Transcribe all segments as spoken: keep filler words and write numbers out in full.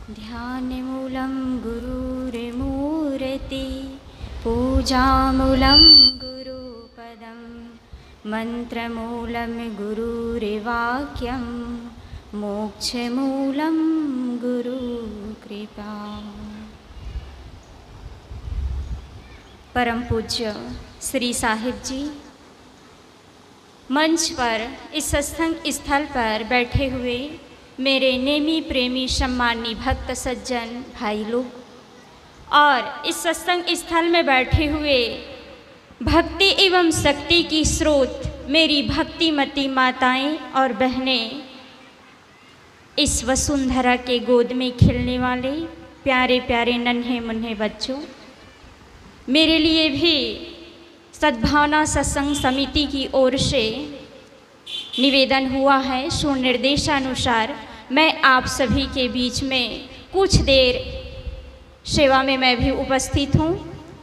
ध्यानमूलं गुरुर्मूर्ति पूजामूलं गुरुपदं मंत्रमूलं गुरुर्वाक्यं मोक्षमूलं गुरुकृपा। परम पूज्य श्री साहिब जी मंच पर इस सत्संग स्थल पर बैठे हुए मेरे नेमी प्रेमी सम्मानी भक्त सज्जन भाई लोग और इस सत्संग स्थल में बैठे हुए भक्ति एवं शक्ति की स्रोत मेरी भक्तिमती माताएं और बहनें, इस वसुंधरा के गोद में खिलने वाले प्यारे प्यारे नन्हे मुन्ने बच्चों, मेरे लिए भी सद्भावना सत्संग समिति की ओर से निवेदन हुआ है। सुनिर्देशानुसार मैं आप सभी के बीच में कुछ देर सेवा में मैं भी उपस्थित हूँ।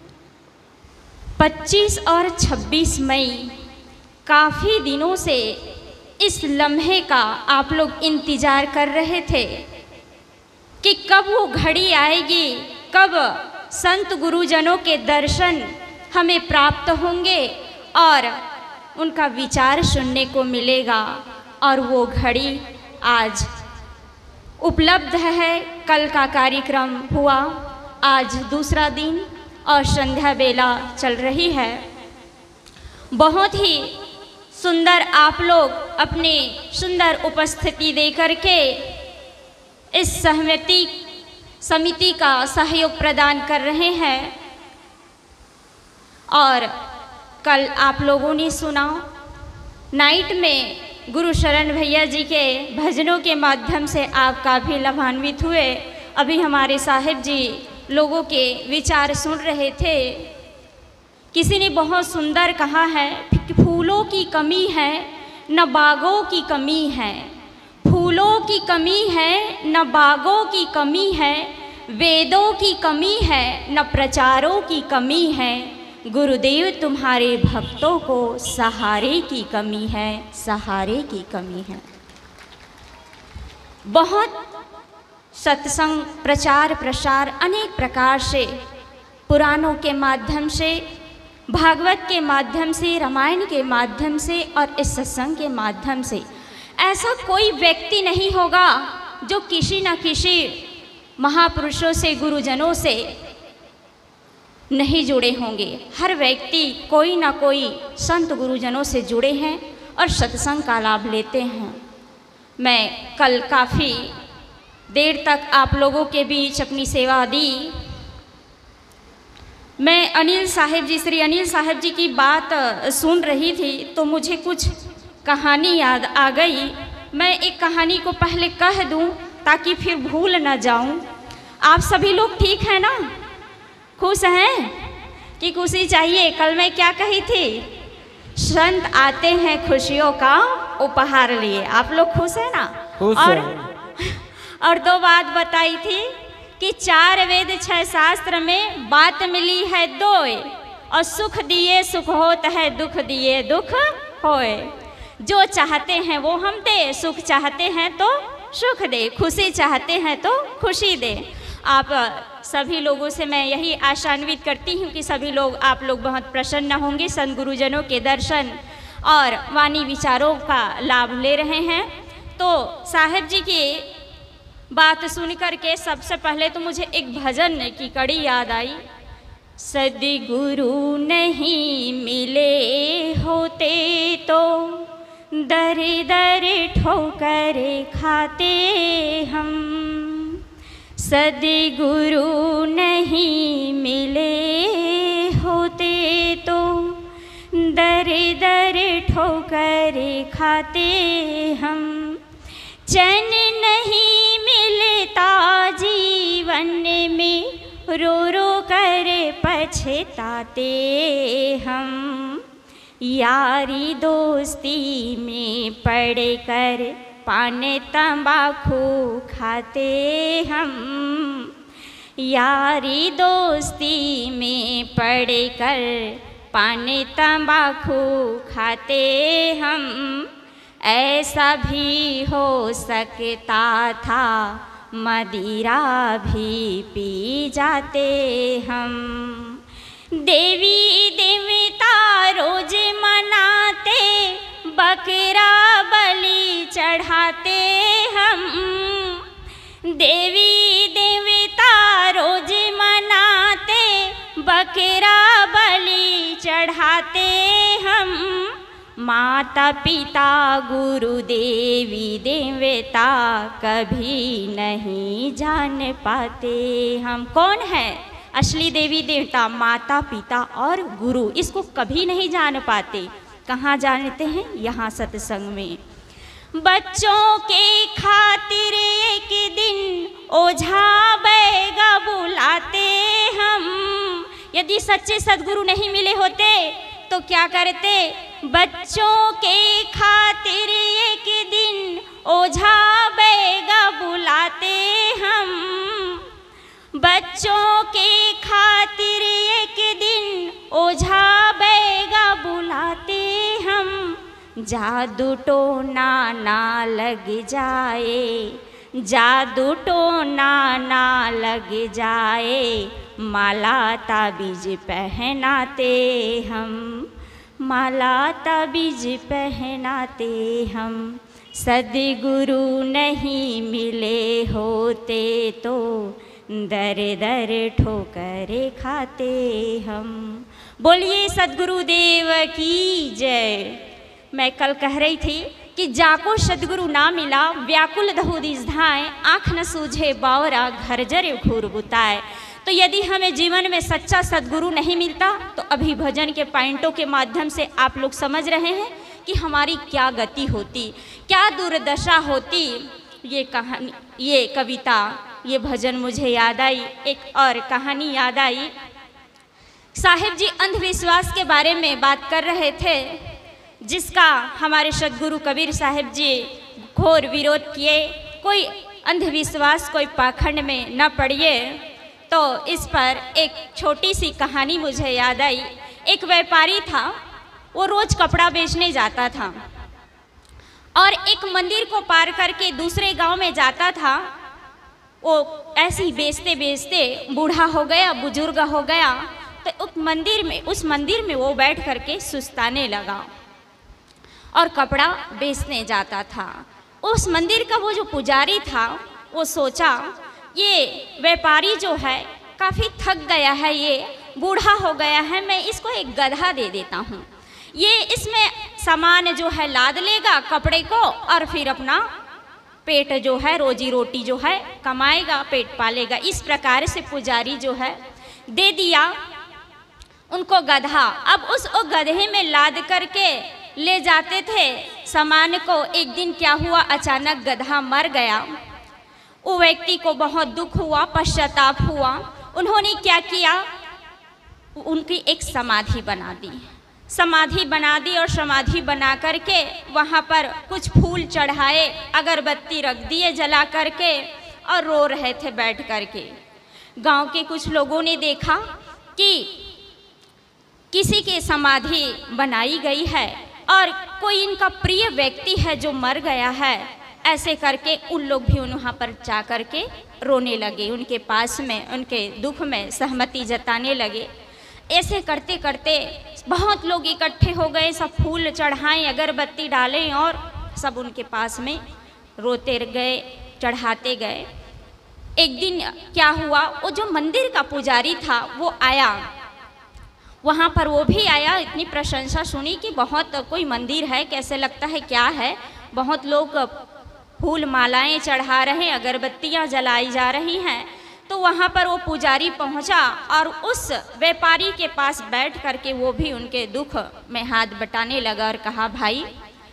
पच्चीस और छब्बीस मई काफ़ी दिनों से इस लम्हे का आप लोग इंतज़ार कर रहे थे कि कब वो घड़ी आएगी, कब संत गुरुजनों के दर्शन हमें प्राप्त होंगे और उनका विचार सुनने को मिलेगा। और वो घड़ी आज उपलब्ध है। कल का कार्यक्रम हुआ, आज दूसरा दिन और संध्या बेला चल रही है। बहुत ही सुंदर आप लोग अपनी सुंदर उपस्थिति दे करके इस सहमति समिति का सहयोग प्रदान कर रहे हैं। और कल आप लोगों ने सुना, नाइट में गुरु शरण भैया जी के भजनों के माध्यम से आप काफ़ी लाभान्वित हुए। अभी हमारे साहिब जी लोगों के विचार सुन रहे थे। किसी ने बहुत सुंदर कहा है कि फूलों की कमी है न बागों की कमी है, फूलों की कमी है न बागों की कमी है, वेदों की कमी है न प्रचारों की कमी है, गुरुदेव तुम्हारे भक्तों को सहारे की कमी है, सहारे की कमी है। बहुत सत्संग प्रचार प्रसार अनेक प्रकार से पुराणों के माध्यम से, भागवत के माध्यम से, रामायण के माध्यम से और इस सत्संग के माध्यम से ऐसा कोई व्यक्ति नहीं होगा जो किसी न किसी महापुरुषों से, गुरुजनों से नहीं जुड़े होंगे। हर व्यक्ति कोई ना कोई संत गुरुजनों से जुड़े हैं और सत्संग का लाभ लेते हैं। मैं कल काफ़ी देर तक आप लोगों के बीच अपनी सेवा दी। मैं अनिल साहिब जी, श्री अनिल साहिब जी की बात सुन रही थी तो मुझे कुछ कहानी याद आ गई। मैं एक कहानी को पहले कह दूं ताकि फिर भूल ना जाऊं। आप सभी लोग ठीक हैं ना? खुश हैं कि खुशी चाहिए? कल मैं क्या कही थी? संत आते हैं खुशियों का उपहार लिए। आप लोग खुश हैं ना? खुश और है। और दो बात बताई थी कि चार वेद छह शास्त्र में बात मिली है दो, और सुख दिए सुख होत है, दुख दिए दुख होए। जो चाहते हैं वो हम दे, सुख चाहते हैं तो सुख दे, खुशी चाहते हैं तो खुशी दे। आप सभी लोगों से मैं यही आशान्वित करती हूँ कि सभी लोग आप लोग बहुत प्रसन्न होंगे, संत गुरुजनों के दर्शन और वाणी विचारों का लाभ ले रहे हैं। तो साहिब जी की बात सुन करके सबसे पहले तो मुझे एक भजन की कड़ी याद आई। सद्गुरु नहीं मिले होते तो दर दर ठोकर खाते हम, सद्गुरु नहीं मिले होते तो दर दर ठोकर खाते हम, चैन नहीं मिलता जीवन में रो रो कर पछताते हम, यारी दोस्ती में पड़ कर पान तंबाकू खाते हम, यारी दोस्ती में पड़ कर पान तंबाकू खाते हम। ऐसा भी हो सकता था मदिरा भी पी जाते हम। देवी देवता रोज मनाते, बकरा बलि चढ़ाते हम। देवी देवता रोज मनाते, बकरा बलि चढ़ाते हम। माता पिता गुरु देवी देवता कभी नहीं जान पाते हम। कौन है असली देवी देवता? माता पिता और गुरु, इसको कभी नहीं जान पाते। कहाँ जानते हैं? यहाँ सत्संग में। बच्चों के खातिर एक दिन ओझा बैगा बुलाते हम। यदि सच्चे सद्गुरु नहीं मिले होते तो क्या करते? बच्चों के खातिर एक दिन ओझा बैगा बुलाते हम। बच्चों के खातिर एक दिन ओझा बैगा बुलाते हम। जादू टोना ना लग जाए, जादू टोना ना लग जाए, माला ताबीज पहनाते हम। माला ताबीज पहनाते हम। सद्गुरु नहीं मिले होते तो दर दर ठोकरे खाते हम। बोलिए सद्गुरु देव की जय। मैं कल कह रही थी कि जाको सद्गुरु ना मिला, व्याकुल दहुदिस धाए, आँख न सूझे बावरा, घर जरे घूर बुताए। तो यदि हमें जीवन में सच्चा सद्गुरु नहीं मिलता तो अभी भजन के पॉइंटों के माध्यम से आप लोग समझ रहे हैं कि हमारी क्या गति होती, क्या दुर्दशा होती। ये कहानी, ये कविता, ये भजन मुझे याद आई। एक और कहानी याद आई। साहिब जी अंधविश्वास के बारे में बात कर रहे थे, जिसका हमारे सद्गुरु कबीर साहिब जी घोर विरोध किए। कोई अंधविश्वास, कोई पाखंड में न पड़िए। तो इस पर एक छोटी सी कहानी मुझे याद आई। एक व्यापारी था, वो रोज कपड़ा बेचने जाता था और एक मंदिर को पार करके दूसरे गांव में जाता था। वो ऐसे ही बेचते बेचते बूढ़ा हो गया, बुजुर्ग हो गया। तो उस मंदिर में उस मंदिर में वो बैठ करके सुस्ताने लगा और कपड़ा बेचने जाता था। उस मंदिर का वो जो पुजारी था, वो सोचा ये व्यापारी जो है काफ़ी थक गया है, ये बूढ़ा हो गया है, मैं इसको एक गधा दे देता हूँ। ये इसमें सामान जो है लाद लेगा कपड़े को और फिर अपना पेट जो है, रोजी रोटी जो है कमाएगा, पेट पालेगा। इस प्रकार से पुजारी जो है दे दिया उनको गधा। अब उस ओ गधे में लाद करके ले जाते थे सामान को। एक दिन क्या हुआ, अचानक गधा मर गया। वो व्यक्ति को बहुत दुख हुआ, पश्चाताप हुआ। उन्होंने क्या किया, उनकी एक समाधि बना दी। समाधि बना दी और समाधि बना करके वहाँ पर कुछ फूल चढ़ाए, अगरबत्ती रख दिए जला करके और रो रहे थे बैठ करके। गांव के कुछ लोगों ने देखा कि किसी की समाधि बनाई गई है और कोई इनका प्रिय व्यक्ति है जो मर गया है। ऐसे करके उन लोग भी वहाँ पर जा कर के रोने लगे, उनके पास में, उनके दुख में सहमति जताने लगे। ऐसे करते करते बहुत लोग इकट्ठे हो गए, सब फूल चढ़ाएं, अगरबत्ती डालें और सब उनके पास में रोते गए, चढ़ाते गए। एक दिन क्या हुआ, वो जो मंदिर का पुजारी था वो आया, वहाँ पर वो भी आया। इतनी प्रशंसा सुनी कि बहुत कोई मंदिर है, कैसे लगता है क्या है, बहुत लोग फूल मालाएं चढ़ा रहे हैं, अगरबत्तियां जलाई जा रही हैं। तो वहाँ पर वो पुजारी पहुँचा और उस व्यापारी के पास बैठ करके वो भी उनके दुख में हाथ बटाने लगा और कहा, भाई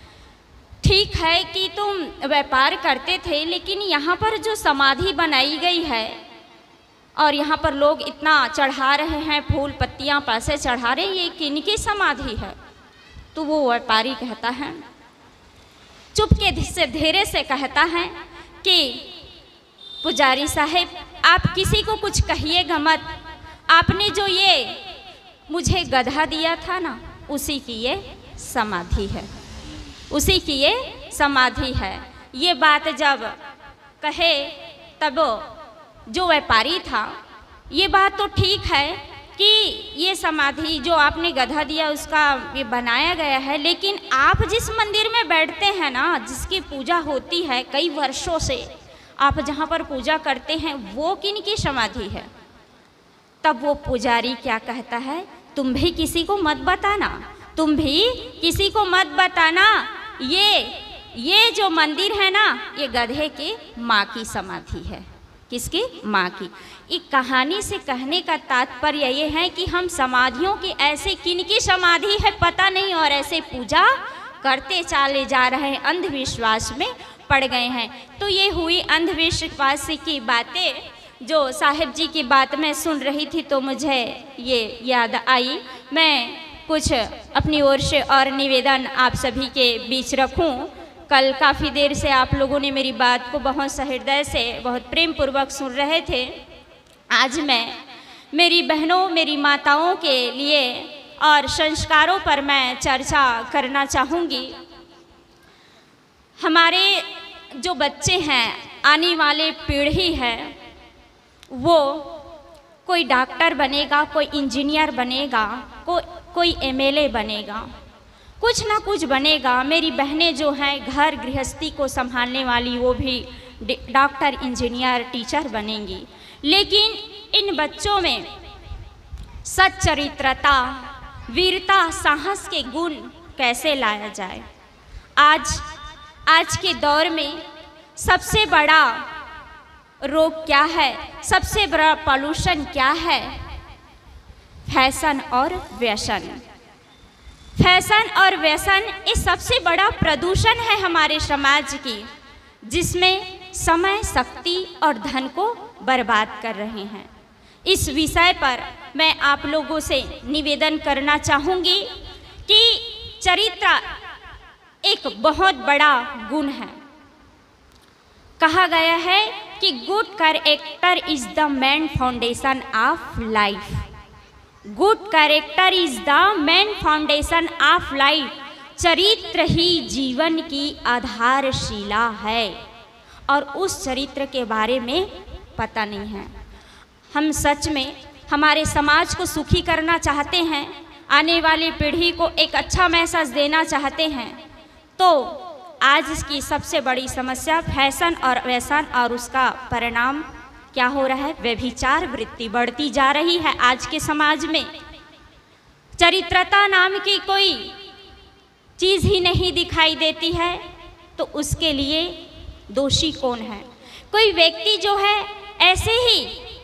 ठीक है कि तुम व्यापार करते थे, लेकिन यहाँ पर जो समाधि बनाई गई है और यहाँ पर लोग इतना चढ़ा रहे हैं, फूल पत्तियाँ पैसे चढ़ा रहे हैं, ये किनकी समाधि है? तो वो व्यापारी कहता है, चुपके से धीरे से कहता है कि पुजारी साहब आप किसी को कुछ कहिएगा मत, आपने जो ये मुझे गधा दिया था ना, उसी की ये समाधि है, उसी की ये समाधि है। ये बात जब कहे तब जो व्यापारी था, ये बात तो ठीक है कि ये समाधि जो आपने गधा दिया उसका ये बनाया गया है, लेकिन आप जिस मंदिर में बैठते हैं ना, जिसकी पूजा होती है कई वर्षों से, आप जहाँ पर पूजा करते हैं वो किन की समाधि है? तब वो पुजारी क्या कहता है, तुम भी किसी को मत बताना, तुम भी किसी को मत बताना, ये ये जो मंदिर है ना, ये गधे की माँ की समाधि है। किसकी? माँ की। एक कहानी से कहने का तात्पर्य ये है कि हम समाधियों की ऐसे किन की समाधि है पता नहीं, और ऐसे पूजा करते चले जा रहे हैं, अंधविश्वास में पड़ गए हैं। तो ये हुई अंधविश्वास की बातें, जो साहिब जी की बात मैं सुन रही थी तो मुझे ये याद आई। मैं कुछ अपनी ओर से और निवेदन आप सभी के बीच रखूं। कल काफ़ी देर से आप लोगों ने मेरी बात को बहुत सहृदय से, बहुत प्रेम पूर्वक सुन रहे थे। आज मैं मेरी बहनों, मेरी माताओं के लिए और संस्कारों पर मैं चर्चा करना चाहूँगी। हमारे जो बच्चे हैं, आने वाले पीढ़ी है, वो कोई डॉक्टर बनेगा, कोई इंजीनियर बनेगा, को, कोई एमएलए बनेगा, कुछ ना कुछ बनेगा। मेरी बहनें जो हैं घर गृहस्थी को संभालने वाली, वो भी डॉक्टर, इंजीनियर, टीचर बनेंगी। लेकिन इन बच्चों में सच्चरित्रता, वीरता, साहस के गुण कैसे लाया जाए? आज आज के दौर में सबसे बड़ा रोग क्या है? सबसे बड़ा पॉल्यूशन क्या है? फैशन और व्यसन। फैशन और व्यसन ये सबसे बड़ा प्रदूषण है हमारे समाज की, जिसमें समय, शक्ति और धन को बर्बाद कर रहे हैं। इस विषय पर मैं आप लोगों से निवेदन करना चाहूँगी कि चरित्र एक बहुत बड़ा गुण है। कहा गया है कि good character is the main foundation of life. Good character is the main foundation of life. चरित्र ही जीवन की आधारशिला है, और उस चरित्र के बारे में पता नहीं है। हम सच में हमारे समाज को सुखी करना चाहते हैं, आने वाली पीढ़ी को एक अच्छा मैसेज देना चाहते हैं, तो आज इसकी सबसे बड़ी समस्या फैशन और व्यसन, और उसका परिणाम क्या हो रहा है? व्यभिचार वृत्ति बढ़ती जा रही है आज के समाज में। चरित्रता नाम की कोई चीज़ ही नहीं दिखाई देती है, तो उसके लिए दोषी कौन है? कोई व्यक्ति जो है ऐसे ही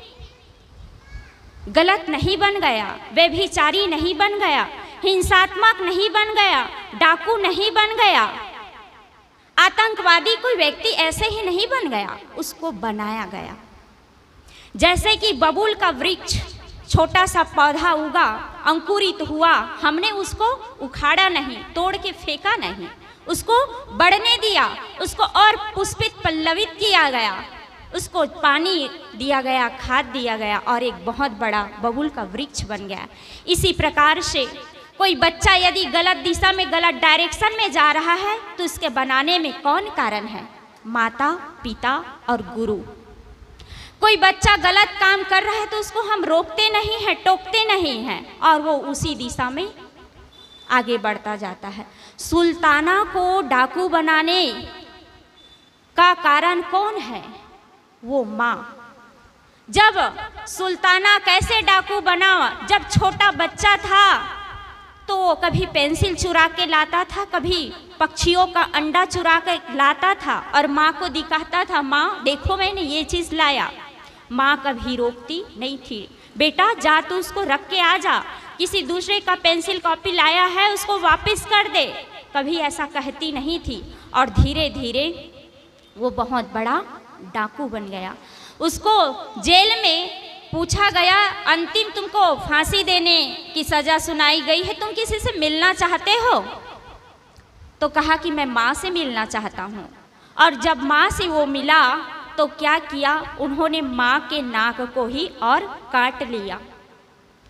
गलत नहीं बन गया, व्यभिचारी नहीं बन गया, हिंसात्मक नहीं बन गया, डाकू नहीं बन गया, आतंकवादी कोई व्यक्ति ऐसे ही नहीं बन गया, उसको बनाया गया। जैसे कि बबूल का वृक्ष, छोटा सा पौधा उगा, अंकुरित हुआ, हमने उसको उखाड़ा नहीं, तोड़ के फेंका नहीं, उसको बढ़ने दिया, उसको और पुष्पित पल्लवित किया गया, उसको पानी दिया गया, खाद दिया गया, और एक बहुत बड़ा बबूल का वृक्ष बन गया। इसी प्रकार से कोई बच्चा यदि गलत दिशा में, गलत डायरेक्शन में जा रहा है, तो उसके बनाने में कौन कारण है? माता, पिता और गुरु। कोई बच्चा गलत काम कर रहा है तो उसको हम रोकते नहीं हैं, टोकते नहीं हैं, और वो उसी दिशा में आगे बढ़ता जाता है। सुल्ताना को डाकू बनाने का कारण कौन है? वो माँ। जब सुल्ताना कैसे डाकू बना? जब छोटा बच्चा था तो वो कभी पेंसिल चुरा के लाता था, कभी पक्षियों का अंडा चुरा के लाता था, और माँ को दिखाता था, माँ देखो मैंने ये चीज़ लाया। माँ कभी रोकती नहीं थी, बेटा जा तू उसको रख के आ जा, किसी दूसरे का पेंसिल कॉपी लाया है उसको वापस कर दे, कभी ऐसा कहती नहीं थी। और धीरे धीरे वो बहुत बड़ा डाकू बन गया। उसको जेल में पूछा गया, अंतिम तुमको फांसी देने की सजा सुनाई गई है, तुम किसी से मिलना चाहते हो? तो कहा कि मैं माँ से मिलना चाहता हूँ। और जब माँ से वो मिला तो क्या किया? उन्होंने माँ के नाक को ही और काट लिया।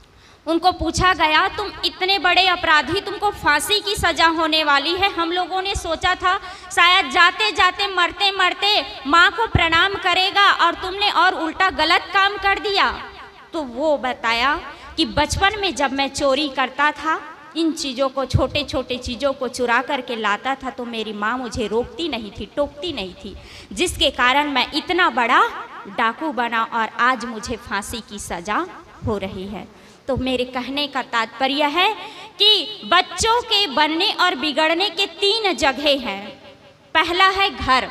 उनको पूछा गया, तुम इतने बड़े अपराधी, तुमको फांसी की सज़ा होने वाली है। हम लोगों ने सोचा था शायद जाते जाते मरते मरते माँ को प्रणाम करेगा और तुमने और उल्टा गलत काम कर दिया। तो वो बताया कि बचपन में जब मैं चोरी करता था, इन चीज़ों को, छोटे छोटे चीज़ों को चुरा करके लाता था, तो मेरी माँ मुझे रोकती नहीं थी, टोकती नहीं थी, जिसके कारण मैं इतना बड़ा डाकू बना और आज मुझे फांसी की सज़ा हो रही है। तो मेरे कहने का तात्पर्य है कि बच्चों के बनने और बिगड़ने के तीन जगह हैं। पहला है घर।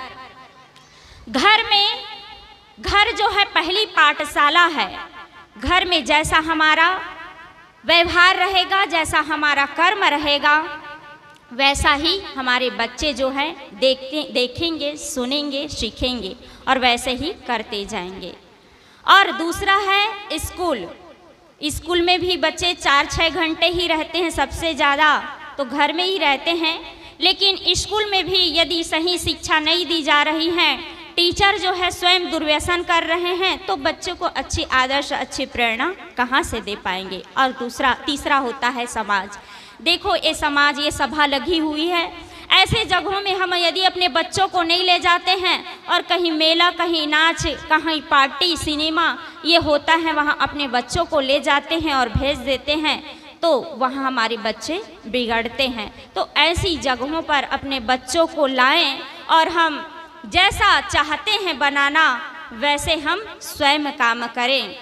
घर में, घर जो है पहली पाठशाला है। घर में जैसा हमारा व्यवहार रहेगा, जैसा हमारा कर्म रहेगा, वैसा ही हमारे बच्चे जो हैं देखते देखेंगे, सुनेंगे, सीखेंगे और वैसे ही करते जाएंगे। और दूसरा है स्कूल। स्कूल में भी बच्चे चार छः घंटे ही रहते हैं, सबसे ज़्यादा तो घर में ही रहते हैं। लेकिन स्कूल में भी यदि सही शिक्षा नहीं दी जा रही है, टीचर जो है स्वयं दुर्व्यसन कर रहे हैं, तो बच्चों को अच्छी आदर्श, अच्छी प्रेरणा कहाँ से दे पाएंगे। और दूसरा तीसरा होता है समाज। देखो ये समाज, ये सभा लगी हुई है, ऐसे जगहों में हम यदि अपने बच्चों को नहीं ले जाते हैं और कहीं मेला, कहीं नाच, कहीं पार्टी, सिनेमा ये होता है, वहाँ अपने बच्चों को ले जाते हैं और भेज देते हैं, तो वहाँ हमारे बच्चे बिगड़ते हैं। तो ऐसी जगहों पर अपने बच्चों को लाएं और हम जैसा चाहते हैं बनाना, वैसे हम स्वयं काम करें।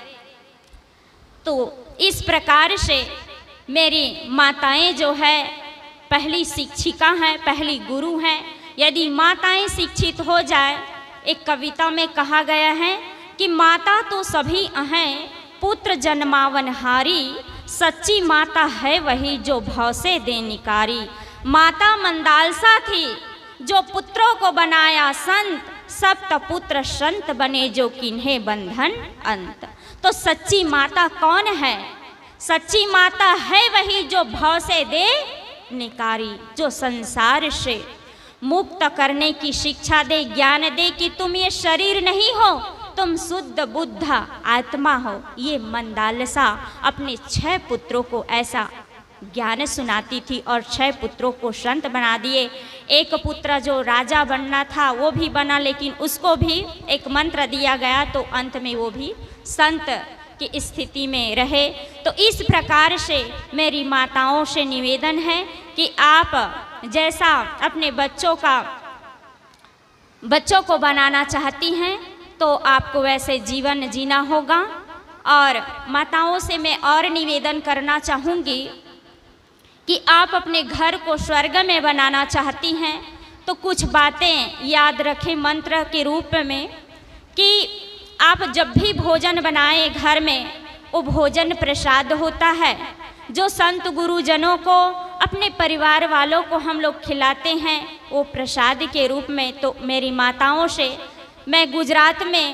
तो इस प्रकार से मेरी माताएं जो है पहली शिक्षिका हैं, पहली गुरु हैं। यदि माताएं शिक्षित हो जाए, एक कविता में कहा गया है कि माता तो सभी हैं, पुत्र जन्मावनहारी, सच्ची माता है वही जो भव से दे निकारी। माता मंदालसा थी जो पुत्रों को बनाया संत, सप्त पुत्र संत बने जो किन्हें बंधन अंत। तो सच्ची माता कौन है? सच्ची माता है वही जो भव से दे निकारी, जो संसार से मुक्त करने की शिक्षा दे, ज्ञान दे कि तुम ये शरीर नहीं हो, तुम शुद्ध बुद्ध आत्मा हो। ये मंदालसा अपने छह पुत्रों को ऐसा ज्ञान सुनाती थी और छह पुत्रों को संत बना दिए। एक पुत्र जो राजा बनना था वो भी बना, लेकिन उसको भी एक मंत्र दिया गया तो अंत में वो भी संत की स्थिति में रहे। तो इस प्रकार से मेरी माताओं से निवेदन है कि आप जैसा अपने बच्चों का बच्चों को बनाना चाहती हैं, तो आपको वैसे जीवन जीना होगा। और माताओं से मैं और निवेदन करना चाहूँगी कि आप अपने घर को स्वर्ग में बनाना चाहती हैं, तो कुछ बातें याद रखें मंत्र के रूप में कि आप जब भी भोजन बनाएं घर में, वो भोजन प्रसाद होता है जो संत गुरुजनों को, अपने परिवार वालों को हम लोग खिलाते हैं, वो प्रसाद के रूप में। तो मेरी माताओं से, मैं गुजरात में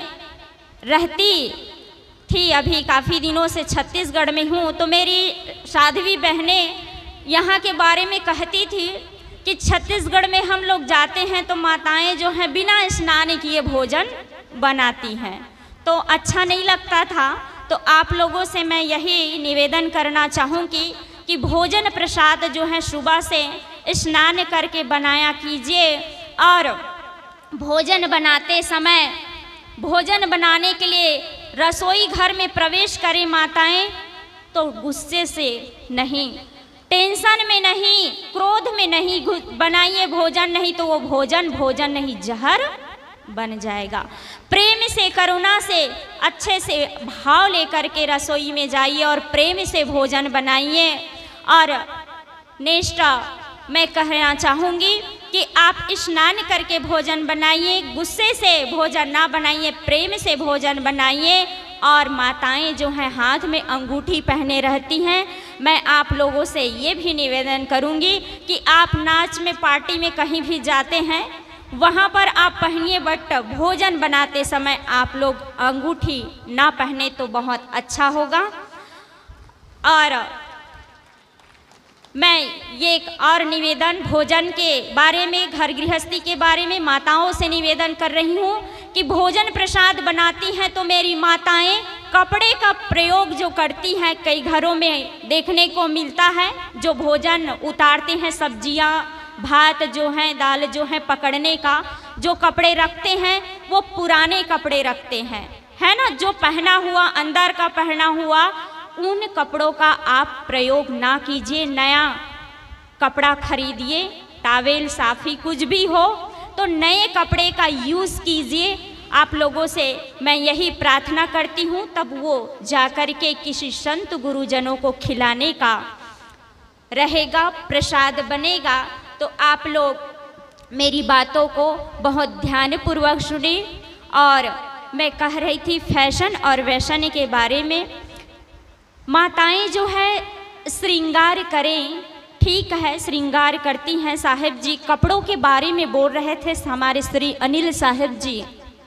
रहती थी, अभी काफ़ी दिनों से छत्तीसगढ़ में हूँ, तो मेरी साध्वी बहनें यहाँ के बारे में कहती थी कि छत्तीसगढ़ में हम लोग जाते हैं तो माताएं जो हैं बिना स्नान किए भोजन बनाती हैं, तो अच्छा नहीं लगता था। तो आप लोगों से मैं यही निवेदन करना चाहूँगी कि भोजन प्रसाद जो है सुबह से स्नान करके बनाया कीजिए। और भोजन बनाते समय, भोजन बनाने के लिए रसोई घर में प्रवेश करें माताएं, तो गुस्से से नहीं, टेंशन में नहीं, क्रोध में नहीं बनाइए भोजन, नहीं तो वो भोजन भोजन नहीं जहर बन जाएगा। प्रेम से, करुणा से, अच्छे से भाव लेकर के रसोई में जाइए और प्रेम से भोजन बनाइए। और नेक्स्ट मैं कहना चाहूँगी कि आप स्नान करके भोजन बनाइए, गुस्से से भोजन ना बनाइए, प्रेम से भोजन बनाइए। और माताएं जो हैं हाथ में अंगूठी पहने रहती हैं, मैं आप लोगों से ये भी निवेदन करूंगी कि आप नाच में, पार्टी में कहीं भी जाते हैं, वहाँ पर आप पहनिए, बट भोजन बनाते समय आप लोग अंगूठी ना पहने तो बहुत अच्छा होगा। और मैं ये एक और निवेदन भोजन के बारे में, घर गृहस्थी के बारे में माताओं से निवेदन कर रही हूँ कि भोजन प्रसाद बनाती हैं तो मेरी माताएं कपड़े का प्रयोग जो करती हैं, कई घरों में देखने को मिलता है, जो भोजन उतारते हैं, सब्जियां भात जो हैं, दाल जो है पकड़ने का जो कपड़े रखते हैं वो पुराने कपड़े रखते हैं, है ना। जो पहना हुआ, अंदर का पहना हुआ, उन कपड़ों का आप प्रयोग ना कीजिए। नया कपड़ा खरीदिए, टावेल साफी कुछ भी हो तो नए कपड़े का यूज़ कीजिए। आप लोगों से मैं यही प्रार्थना करती हूँ, तब वो जाकर के किसी संत गुरुजनों को खिलाने का रहेगा, प्रसाद बनेगा। तो आप लोग मेरी बातों को बहुत ध्यानपूर्वक सुने। और मैं कह रही थी फैशन और वैशन के बारे में। माताएं जो है श्रृंगार करें, ठीक है, श्रृंगार करती हैं। साहिब जी कपड़ों के बारे में बोल रहे थे हमारे श्री अनिल साहिब जी,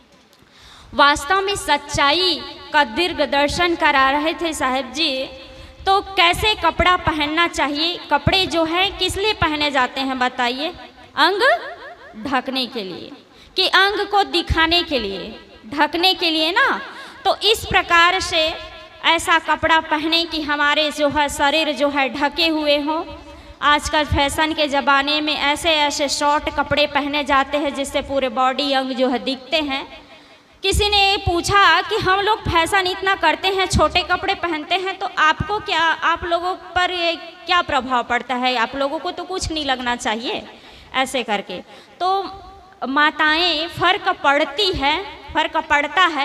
वास्तव में सच्चाई का दीर्घ दर्शन करा रहे थे साहिब जी। तो कैसे कपड़ा पहनना चाहिए? कपड़े जो है किस लिए पहने जाते हैं बताइए? अंग ढकने के लिए, कि अंग को दिखाने के लिए, ढकने के लिए ना। तो इस प्रकार से ऐसा कपड़ा पहने कि हमारे जो है शरीर जो है ढके हुए हों। आजकल फैशन के ज़माने में ऐसे ऐसे शॉर्ट कपड़े पहने जाते हैं जिससे पूरे बॉडी अंग जो है दिखते हैं। किसी ने पूछा कि हम लोग फैशन इतना करते हैं, छोटे कपड़े पहनते हैं, तो आपको क्या, आप लोगों पर ये क्या प्रभाव पड़ता है? आप लोगों को तो कुछ नहीं लगना चाहिए ऐसे करके। तो माताएं फर्क पड़ती है, फर्क पड़ता है।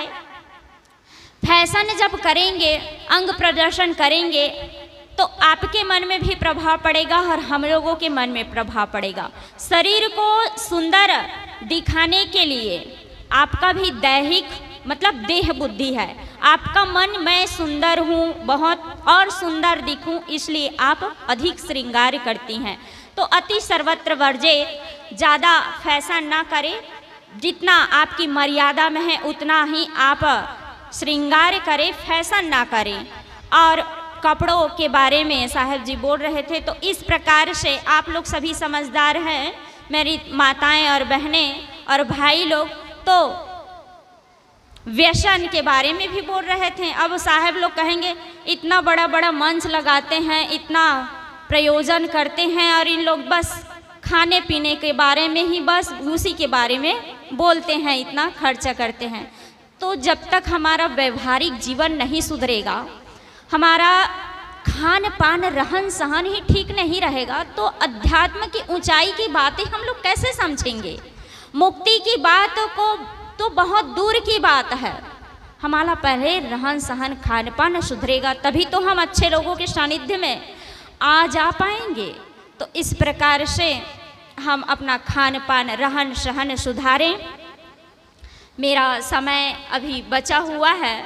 फैशन जब करेंगे, अंग प्रदर्शन करेंगे तो आपके मन में भी प्रभाव पड़ेगा और हम लोगों के मन में प्रभाव पड़ेगा। शरीर को सुंदर दिखाने के लिए आपका भी दैहिक मतलब देह बुद्धि है, आपका मन मैं सुंदर हूँ, बहुत और सुंदर दिखूँ, इसलिए आप अधिक श्रृंगार करती हैं। तो अति सर्वत्र वर्जित, ज़्यादा फैशन ना करें, जितना आपकी मर्यादा में है उतना ही आप श्रृंगार करें, फैशन ना करें। और कपड़ों के बारे में साहब जी बोल रहे थे, तो इस प्रकार से आप लोग सभी समझदार हैं, मेरी माताएं और बहनें और भाई लोग। तो व्यसन के बारे में भी बोल रहे थे। अब साहब लोग कहेंगे इतना बड़ा बड़ा मंच लगाते हैं, इतना प्रयोजन करते हैं और इन लोग बस खाने पीने के बारे में ही बस उसी के बारे में बोलते हैं, इतना खर्चा करते हैं। तो जब तक हमारा व्यवहारिक जीवन नहीं सुधरेगा, हमारा खान पान रहन सहन ही ठीक नहीं रहेगा, तो अध्यात्म की ऊंचाई की बातें हम लोग कैसे समझेंगे? मुक्ति की बात को तो बहुत दूर की बात है। हमारा पहले रहन सहन खान पान सुधरेगा, तभी तो हम अच्छे लोगों के सानिध्य में आ जा पाएंगे। तो इस प्रकार से हम अपना खान पान रहन सहन सुधारें। मेरा समय अभी बचा हुआ है,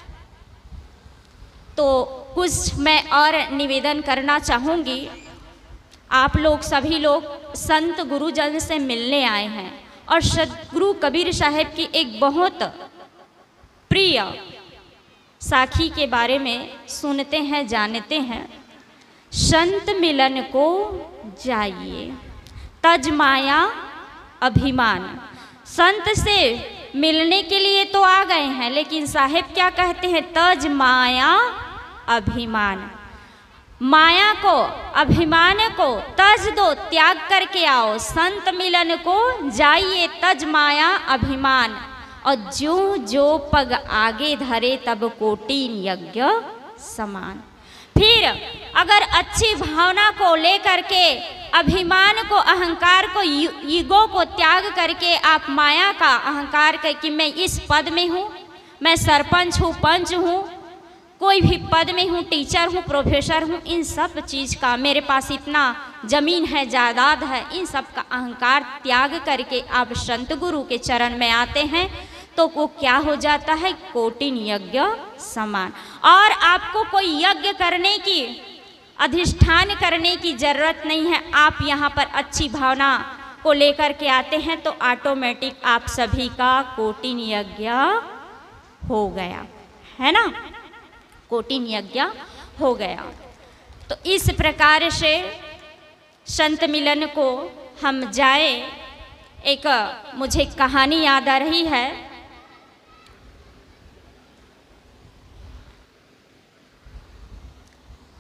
तो कुछ मैं और निवेदन करना चाहूँगी। आप लोग सभी लोग संत गुरुजन से मिलने आए हैं और सदगुरु कबीर साहब की एक बहुत प्रिय साखी के बारे में सुनते हैं, जानते हैं। संत मिलन को जाइए, तज माया अभिमान। संत से मिलने के लिए तो आ गए हैं, लेकिन साहेब क्या कहते हैं? तज माया अभिमान। माया को, अभिमान को तज दो, त्याग करके आओ। संत मिलन को जाइए, तज माया अभिमान। और जो जो पग आगे धरे तब कोटि यज्ञ समान। फिर अगर अच्छी भावना को लेकर के, अभिमान को, अहंकार को, ईगो को त्याग करके आप माया का अहंकार कर कि मैं इस पद में हूँ, मैं सरपंच हूँ, पंच हूँ, कोई भी पद में हूँ, टीचर हूँ, प्रोफेसर हूँ, इन सब चीज़ का, मेरे पास इतना जमीन है, जायदाद है, इन सब का अहंकार त्याग करके आप संत गुरु के चरण में आते हैं, तो वो क्या हो जाता है? कोटिन यज्ञ समान। और आपको कोई यज्ञ करने की, अधिष्ठान करने की जरूरत नहीं है। आप यहाँ पर अच्छी भावना को लेकर के आते हैं तो ऑटोमेटिक आप सभी का कोटिन यज्ञ हो गया, है ना? कोटिन यज्ञ हो गया। तो इस प्रकार से संत मिलन को हम जाए। एक मुझे कहानी याद आ रही है,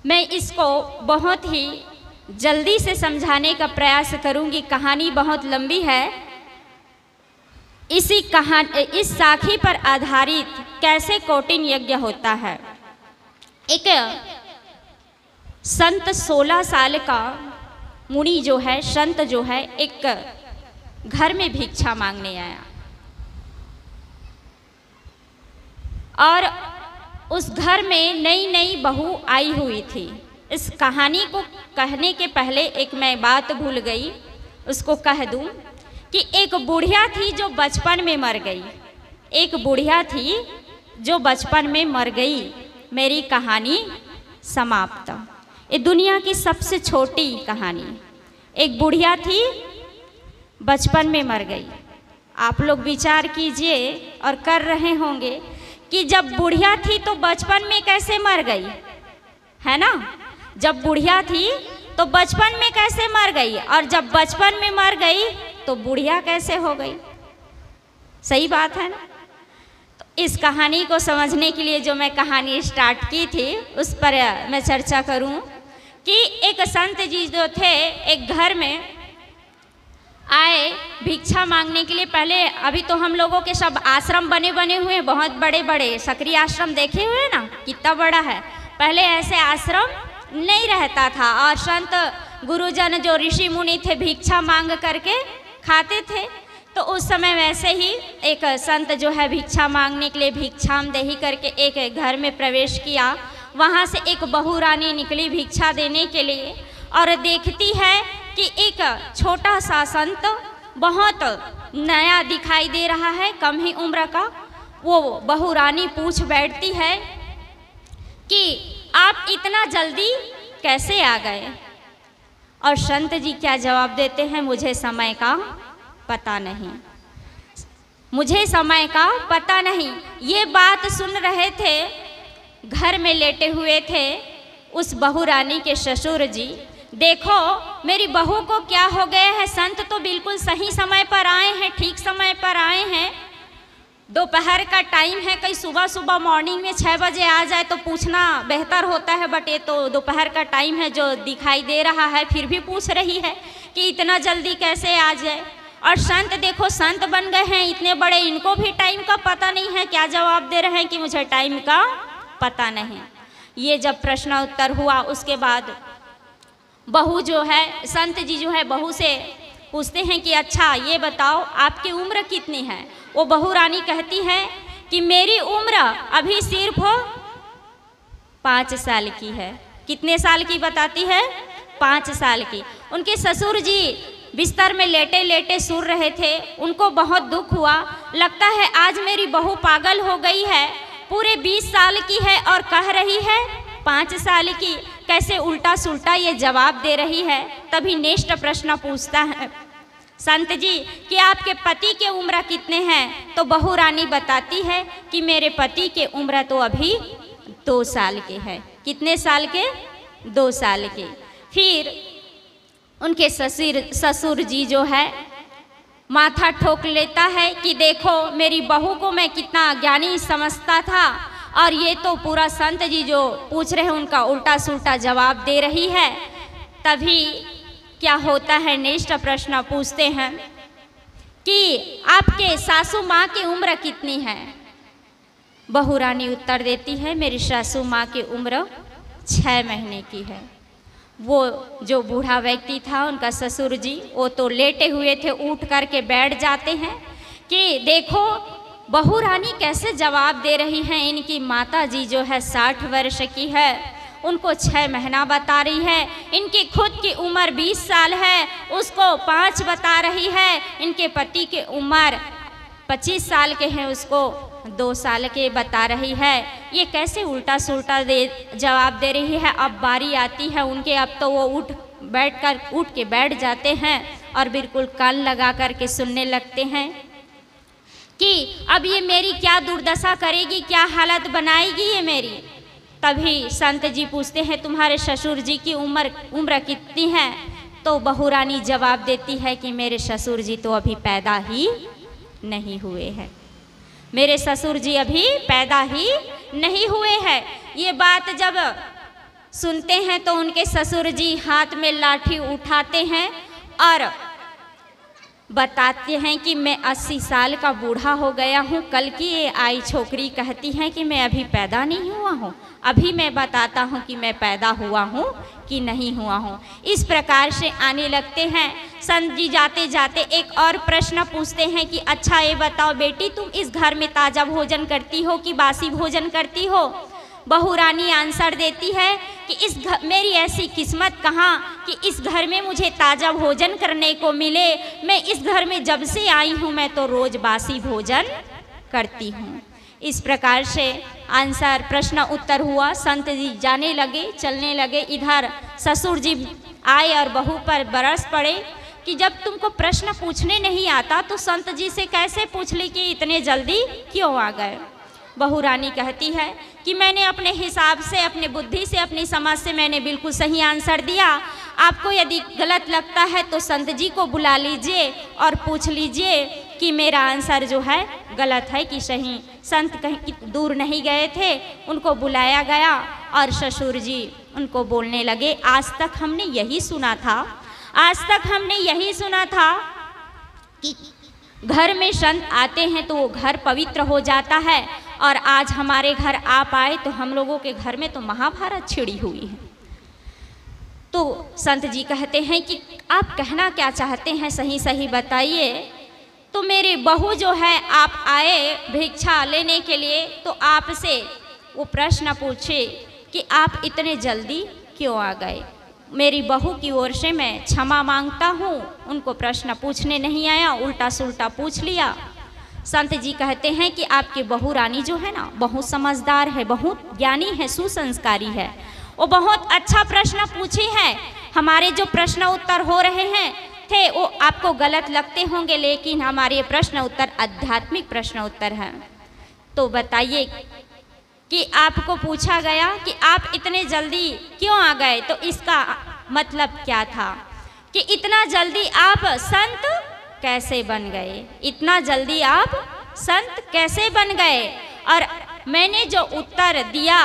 मैं इसको बहुत ही जल्दी से समझाने का प्रयास करूंगी, कहानी बहुत लंबी है। इसी कहानी इस साखी पर आधारित कैसे कौटिन यज्ञ होता है। एक संत सोलह साल का मुनि जो है, संत जो है, एक घर में भिक्षा मांगने आया और उस घर में नई नई बहू आई हुई थी। इस कहानी को कहने के पहले एक मैं बात भूल गई, उसको कह दूं कि एक बुढ़िया थी जो बचपन में मर गई। एक बुढ़िया थी जो बचपन में मर गई। मेरी कहानी समाप्त। ये दुनिया की सबसे छोटी कहानी। एक बुढ़िया थी, बचपन में मर गई। आप लोग विचार कीजिए और कर रहे होंगे कि जब बुढ़िया थी तो बचपन में कैसे मर गई, है ना। जब बुढ़िया थी तो बचपन में कैसे मर गई, और जब बचपन में मर गई तो बुढ़िया कैसे हो गई। सही बात है ना। तो इस कहानी को समझने के लिए जो मैं कहानी स्टार्ट की थी उस पर मैं चर्चा करूं कि एक संत जी जो थे एक घर में आए भिक्षा मांगने के लिए। पहले अभी तो हम लोगों के सब आश्रम बने बने हुए, बहुत बड़े बड़े सक्रिय आश्रम देखे हुए ना, कितना बड़ा है। पहले ऐसे आश्रम नहीं रहता था और संत गुरुजन जो ऋषि मुनि थे भिक्षा मांग करके खाते थे। तो उस समय वैसे ही एक संत जो है भिक्षा मांगने के लिए भिक्षाम देही करके एक घर में प्रवेश किया। वहाँ से एक बहू रानी निकली भिक्षा देने के लिए और देखती है कि एक छोटा सा संत बहुत नया दिखाई दे रहा है, कम ही उम्र का। वो बहू रानी पूछ बैठती है कि आप इतना जल्दी कैसे आ गए। और संत जी क्या जवाब देते हैं, मुझे समय का पता नहीं, मुझे समय का पता नहीं। ये बात सुन रहे थे, घर में लेटे हुए थे उस बहू रानी के ससुर जी। देखो मेरी बहू को क्या हो गया है, संत तो बिल्कुल सही समय पर आए हैं, ठीक समय पर आए हैं। दोपहर का टाइम है, कहीं सुबह सुबह मॉर्निंग में छः बजे आ जाए तो पूछना बेहतर होता है, बट ये तो दोपहर का टाइम है जो दिखाई दे रहा है, फिर भी पूछ रही है कि इतना जल्दी कैसे आ जाए। और संत देखो संत बन गए हैं इतने बड़े, इनको भी टाइम का पता नहीं है। क्या जवाब दे रहे हैं कि मुझे टाइम का पता नहीं। ये जब प्रश्न उत्तर हुआ उसके बाद बहू जो है, संत जी जो है बहू से पूछते हैं कि अच्छा ये बताओ आपकी उम्र कितनी है। वो बहू रानी कहती है कि मेरी उम्र अभी सिर्फ पाँच साल की है। कितने साल की बताती है? पाँच साल की। उनके ससुर जी बिस्तर में लेटे लेटे सुन रहे थे, उनको बहुत दुख हुआ। लगता है आज मेरी बहू पागल हो गई है, पूरे बीस साल की है और कह रही है पाँच साल की, कैसे उल्टा सुल्टा ये जवाब दे रही है। तभी नेक्स्ट प्रश्न पूछता है संत जी कि आपके पति के उम्र कितने हैं। तो बहू रानी बताती है कि मेरे पति के उम्र तो अभी दो साल के हैं। कितने साल के? दो साल के। फिर उनके ससुर ससुर जी जो है माथा ठोक लेता है कि देखो मेरी बहू को मैं कितना ज्ञानी समझता था और ये तो पूरा संत जी जो पूछ रहे हैं उनका उल्टा सुल्टा जवाब दे रही है। तभी क्या होता है, नेक्स्ट प्रश्न पूछते हैं कि आपके सासू माँ की उम्र कितनी है। बहू रानी उत्तर देती है मेरी सासू माँ की उम्र छः महीने की है। वो जो बूढ़ा व्यक्ति था उनका ससुर जी, वो तो लेटे हुए थे, उठ करके बैठ जाते हैं कि देखो बहू रानी कैसे जवाब दे रही हैं। इनकी माता जी जो है साठ वर्ष की है, उनको छः महीना बता रही है। इनकी खुद की उम्र बीस साल है, उसको पाँच बता रही है। इनके पति की उम्र पच्चीस साल के हैं, उसको दो साल के बता रही है। ये कैसे उल्टा सुल्टा दे जवाब दे रही है। अब बारी आती है उनके, अब तो वो उठ बैठ कर उठ के बैठ जाते हैं और बिल्कुल कान लगा कर के सुनने लगते हैं कि अब ये मेरी क्या दुर्दशा करेगी, क्या हालत बनाएगी ये मेरी। तभी संत जी पूछते हैं तुम्हारे ससुर जी की उम्र उम्र कितनी है। तो बहू रानी जवाब देती है कि मेरे ससुर जी तो अभी पैदा ही नहीं हुए हैं, मेरे ससुर जी अभी पैदा ही नहीं हुए हैं। ये बात जब सुनते हैं तो उनके ससुर जी हाथ में लाठी उठाते हैं और बताते हैं कि मैं अस्सी साल का बूढ़ा हो गया हूँ। कल की ये आई छोकरी कहती है कि मैं अभी पैदा नहीं हुआ हूँ, अभी मैं बताता हूँ कि मैं पैदा हुआ हूँ कि नहीं हुआ हूँ। इस प्रकार से आने लगते हैं। संत जी जाते जाते एक और प्रश्न पूछते हैं कि अच्छा ये बताओ बेटी, तुम इस घर में ताज़ा भोजन करती हो कि बासी भोजन करती हो? बहू रानी आंसर देती है कि इस घर मेरी ऐसी किस्मत कहाँ कि इस घर में मुझे ताज़ा भोजन करने को मिले। मैं इस घर में जब से आई हूँ मैं तो रोज़ बासी भोजन करती हूँ। इस प्रकार से आंसर प्रश्न उत्तर हुआ। संत जी जाने लगे, चलने लगे। इधर ससुर जी आए और बहू पर बरस पड़े कि जब तुमको प्रश्न पूछने नहीं आता तो संत जी से कैसे पूछ ली कि इतने जल्दी क्यों आ गए? बहू रानी कहती है कि मैंने अपने हिसाब से, अपने बुद्धि से, अपनी समझ से मैंने बिल्कुल सही आंसर दिया। आपको यदि गलत लगता है तो संत जी को बुला लीजिए और पूछ लीजिए कि मेरा आंसर जो है गलत है कि सही। संत कहीं दूर नहीं गए थे, उनको बुलाया गया और ससुर जी उनको बोलने लगे, आज तक हमने यही सुना था, आज तक हमने यही सुना था कि घर में संत आते हैं तो वो घर पवित्र हो जाता है, और आज हमारे घर आप आए तो हम लोगों के घर में तो महाभारत छिड़ी हुई है। तो संत जी कहते हैं कि आप कहना क्या चाहते हैं, सही सही बताइए। तो मेरी बहू जो है, आप आए भिक्षा लेने के लिए तो आपसे वो प्रश्न पूछे कि आप इतने जल्दी क्यों आ गए। मेरी बहू की ओर से मैं क्षमा मांगता हूँ, उनको प्रश्न पूछने नहीं आया, उल्टा सुल्टा पूछ लिया। संत जी कहते हैं कि आपकी बहू रानी जो है ना, बहुत समझदार है, बहुत ज्ञानी है, सुसंस्कारी है। वो बहुत अच्छा प्रश्न पूछी है। हमारे जो प्रश्न उत्तर हो रहे हैं थे वो आपको गलत लगते होंगे, लेकिन हमारे प्रश्न उत्तर आध्यात्मिक प्रश्न उत्तर हैं। तो बताइए कि आपको पूछा गया कि आप इतने जल्दी क्यों आ गए, तो इसका मतलब क्या था कि इतना जल्दी आप संत कैसे बन गए, इतना जल्दी आप संत कैसे बन गए। और मैंने जो उत्तर दिया,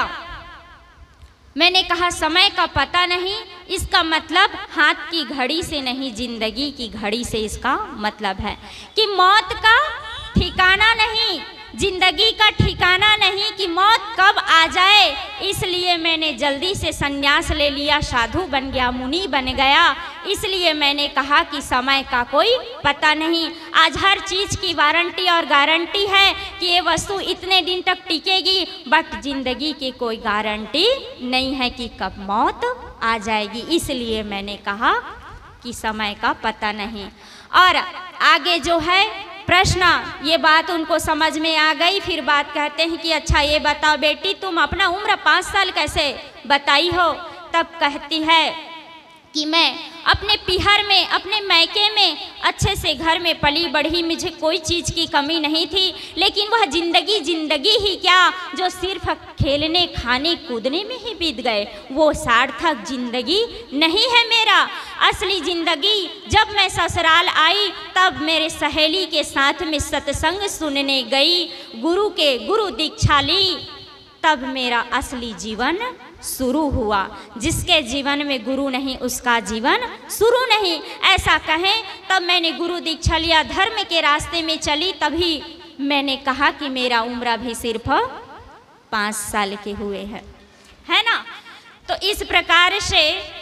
मैंने कहा समय का पता नहीं, इसका मतलब हाथ की घड़ी से नहीं, जिंदगी की घड़ी से इसका मतलब है कि मौत का ठिकाना नहीं, जिंदगी का ठिकाना नहीं कि मौत कब आ जाए। इसलिए मैंने जल्दी से संन्यास ले लिया, साधु बन गया, मुनि बन गया। इसलिए मैंने कहा कि समय का कोई पता नहीं। आज हर चीज़ की वारंटी और गारंटी है कि ये वस्तु इतने दिन तक टिकेगी, बट जिंदगी की कोई गारंटी नहीं है कि कब मौत आ जाएगी। इसलिए मैंने कहा कि समय का पता नहीं। और आगे जो है प्रश्न, ये बात उनको समझ में आ गई। फिर बात कहते हैं कि अच्छा ये बताओ बेटी, तुम अपना उम्र पाँच साल कैसे बताई हो? तब कहती है कि मैं अपने पिहर में, अपने मैके में अच्छे से घर में पली बढ़ी, मुझे कोई चीज़ की कमी नहीं थी। लेकिन वह जिंदगी जिंदगी ही क्या जो सिर्फ खेलने खाने कूदने में ही बीत गए, वो सार्थक जिंदगी नहीं है मेरा। असली जिंदगी जब मैं ससुराल आई तब मेरे सहेली के साथ में सत्संग सुनने गई, गुरु के गुरु दीक्षा ली, तब मेरा असली जीवन शुरू हुआ। जिसके जीवन में गुरु नहीं उसका जीवन शुरू नहीं, ऐसा कहें। तब मैंने गुरु दीक्षा लिया, धर्म के रास्ते में चली, तभी मैंने कहा कि मेरा उम्र भी सिर्फ पाँच साल के हुए हैं, है ना। तो इस प्रकार से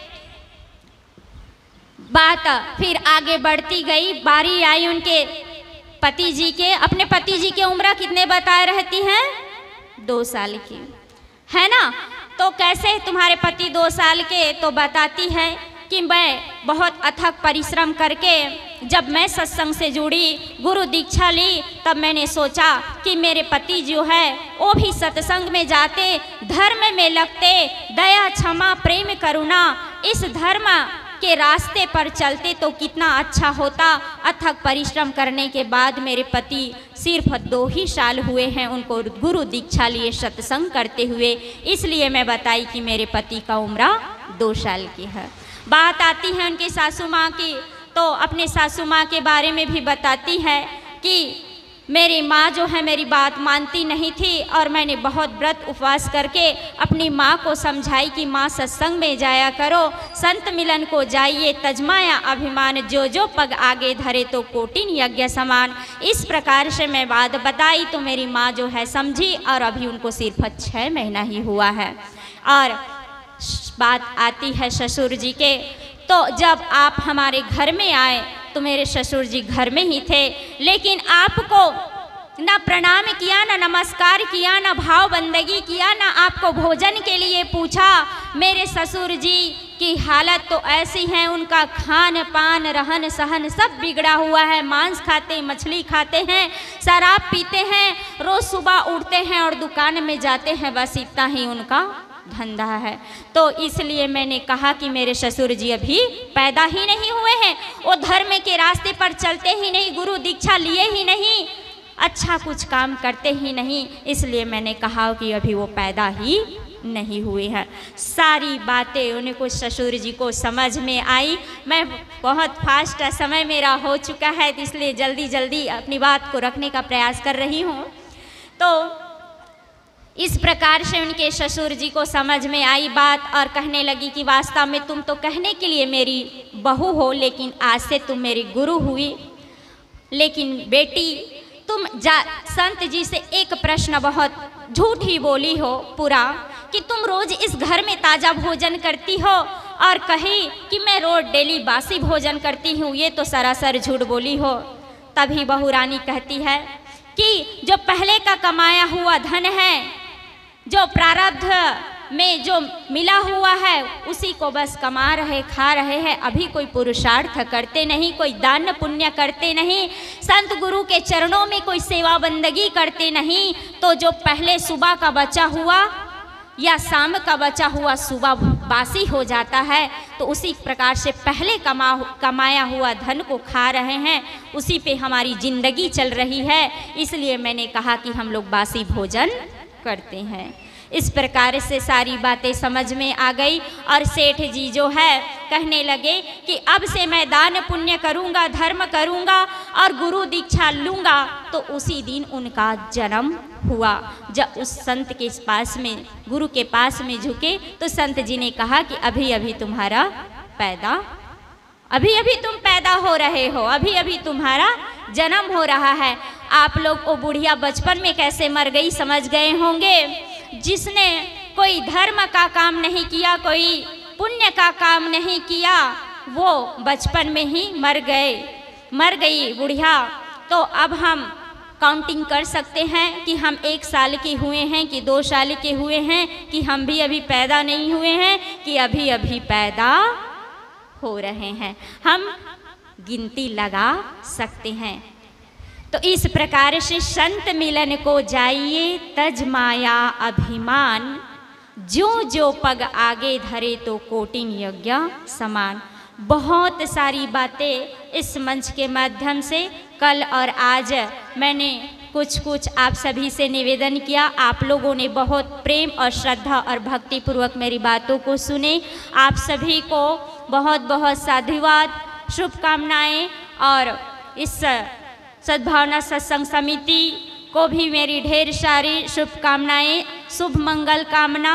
बात फिर आगे बढ़ती गई। बारी आई उनके पति जी के। अपने पति जी की उम्र कितने बताए रहती हैं? दो साल की, है ना। तो कैसे तुम्हारे पति दो साल के? तो बताती है कि मैं बहुत अथक परिश्रम करके जब मैं सत्संग से जुड़ी, गुरु दीक्षा ली, तब मैंने सोचा कि मेरे पति जो है वो भी सत्संग में जाते, धर्म में लगते, दया क्षमा प्रेम करुणा इस धर्म के रास्ते पर चलते तो कितना अच्छा होता। अथक परिश्रम करने के बाद मेरे पति सिर्फ दो ही साल हुए हैं उनको गुरु दीक्षा लिए सत्संग करते हुए, इसलिए मैं बताई कि मेरे पति का उम्र दो साल की है। बात आती है उनकी सासू माँ की, तो अपने सासू माँ के बारे में भी बताती है कि मेरी माँ जो है मेरी बात मानती नहीं थी और मैंने बहुत व्रत उपवास करके अपनी माँ को समझाई कि माँ सत्संग में जाया करो, संत मिलन को जाइए, तजमाया अभिमान, जो जो पग आगे धरे तो कोटिन यज्ञ समान। इस प्रकार से मैं बात बताई तो मेरी माँ जो है समझी और अभी उनको सिर्फ छः महीना ही हुआ है। और बात आती है ससुर जी के, तो जब आप हमारे घर में आए तो मेरे ससुर जी घर में ही थे, लेकिन आपको ना प्रणाम किया, ना नमस्कार किया, ना भाव बंदगी किया, ना आपको भोजन के लिए पूछा। मेरे ससुर जी की हालत तो ऐसी है, उनका खान पान रहन सहन सब बिगड़ा हुआ है। मांस खाते, मछली खाते हैं, शराब पीते हैं, रोज़ सुबह उठते हैं और दुकान में जाते हैं, बस इतना ही उनका धंधा है। तो इसलिए मैंने कहा कि मेरे ससुर जी अभी पैदा ही नहीं हुए हैं, वो धर्म के रास्ते पर चलते ही नहीं, गुरु दीक्षा लिए ही नहीं, अच्छा कुछ काम करते ही नहीं, इसलिए मैंने कहा कि अभी वो पैदा ही नहीं हुए हैं। सारी बातें उनको ससुर जी को समझ में आई। मैं बहुत फास्ट समय मेरा हो चुका है, इसलिए जल्दी जल्दी अपनी बात को रखने का प्रयास कर रही हूँ। तो इस प्रकार से उनके ससुर जी को समझ में आई बात और कहने लगी कि वास्तव में तुम तो कहने के लिए मेरी बहू हो, लेकिन आज से तुम मेरी गुरु हुई। लेकिन बेटी तुम जा संत जी से एक प्रश्न बहुत झूठ ही बोली हो पूरा, कि तुम रोज इस घर में ताज़ा भोजन करती हो और कही कि मैं रोज डेली बासी भोजन करती हूँ, ये तो सरासर झूठ बोली हो। तभी बहू रानी कहती है कि जो पहले का कमाया हुआ धन है, जो प्रारब्ध में जो मिला हुआ है, उसी को बस कमा रहे, खा रहे हैं। अभी कोई पुरुषार्थ करते नहीं, कोई दान पुण्य करते नहीं, संत गुरु के चरणों में कोई सेवा बंदगी करते नहीं। तो जो पहले सुबह का बचा हुआ या शाम का बचा हुआ सुबह बासी हो जाता है, तो उसी प्रकार से पहले कमा कमाया हुआ धन को खा रहे हैं, उसी पे हमारी जिंदगी चल रही है। इसलिए मैंने कहा कि हम लोग बासी भोजन करते हैं। इस प्रकार से सारी बातें समझ में आ गई और सेठ जी जो है कहने लगे कि अब से मैं दान पुण्य करूंगा, धर्म करूंगा और गुरु दीक्षा लूंगा। तो उसी दिन उनका जन्म हुआ। जब उस संत के पास में, गुरु के पास में झुके तो संत जी ने कहा कि अभी अभी तुम्हारा पैदा अभी अभी तुम पैदा हो रहे हो, अभी अभी तुम्हारा जन्म हो रहा है। आप लोग वो बुढ़िया बचपन में कैसे मर गई समझ गए होंगे। जिसने कोई धर्म का काम नहीं किया, कोई पुण्य का काम नहीं किया, वो बचपन में ही मर गए मर गई बुढ़िया। तो अब हम काउंटिंग कर सकते हैं कि हम एक साल के हुए हैं कि दो साल के हुए हैं, कि हम भी अभी पैदा नहीं हुए हैं, कि अभी अभी पैदा हो रहे हैं। हम गिनती लगा सकते हैं। तो इस प्रकार से संत मिलन को जाइए, तज माया अभिमान, जो जो पग आगे धरे तो कोटिन यज्ञ समान। बहुत सारी बातें इस मंच के माध्यम से कल और आज मैंने कुछ कुछ आप सभी से निवेदन किया। आप लोगों ने बहुत प्रेम और श्रद्धा और भक्ति पूर्वक मेरी बातों को सुने। आप सभी को बहुत बहुत साधुवाद, शुभकामनाएं। और इस सद्भावना सत्संग समिति को भी मेरी ढेर सारी शुभकामनाएं, शुभ मंगल कामना।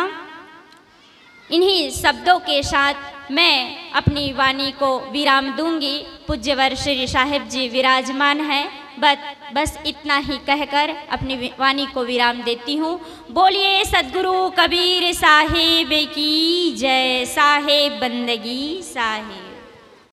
इन्हीं शब्दों के साथ मैं अपनी वाणी को विराम दूंगी। पूज्यवर श्री साहिब जी विराजमान हैं, बस बस इतना ही कहकर अपनी वाणी को विराम देती हूँ। बोलिए सद्गुरु कबीर साहिब की जय। साहेब बंदगी साहिब।